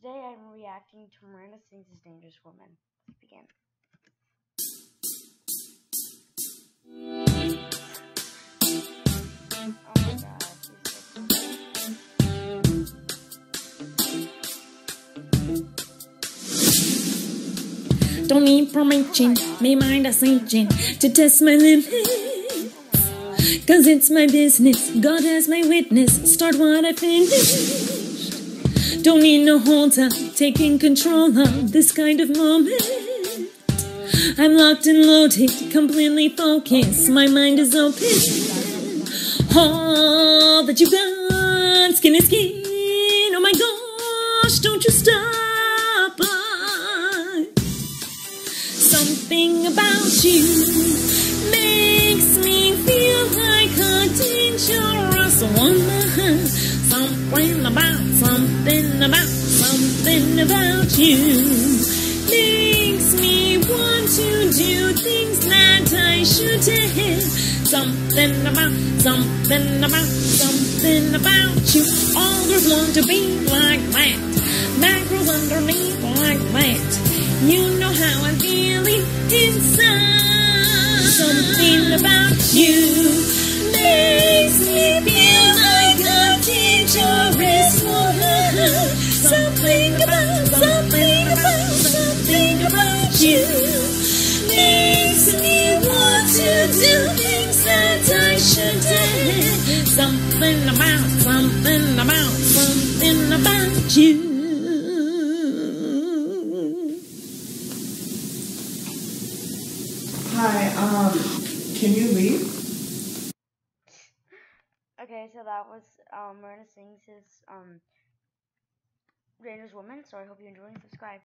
Today I'm reacting to Miranda Sings' Dangerous Woman. Let's begin. Oh my god, Don't need permission, me mind a sinking to test my limits. Cause it's my business, God has my witness, start what I finish. Don't need no hold up, taking control of this kind of moment. I'm locked and loaded, completely focused, my mind is open. All that you got, skin is skin, oh my gosh, don't you stop. Something about you makes me feel like a dangerous woman. Something about you makes me want to do things that I shouldn't. Something about you. All girls want to be like that. That girl underneath like that. You know how I'm feeling inside. Something about you makes me feel like a dangerous woman. Something about you makes me want to do things that I shouldn't. Something about you. Hi, can you leave? Okay, so that was Miranda Sings' Dangerous Woman. So I hope you enjoy and subscribe.